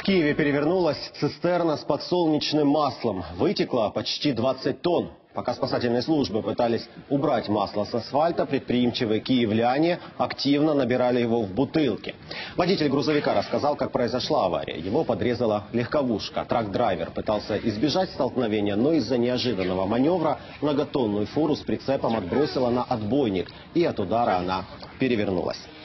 Киеве перевернулась цистерна с подсолнечным маслом. Вытекло почти 20 тонн. Пока спасательные службы пытались убрать масло с асфальта, предприимчивые киевляне активно набирали его в бутылки. Водитель грузовика рассказал, как произошла авария. Его подрезала легковушка. Трак-драйвер пытался избежать столкновения, но из-за неожиданного маневра многотонную фуру с прицепом отбросила на отбойник, и от удара она перевернулась.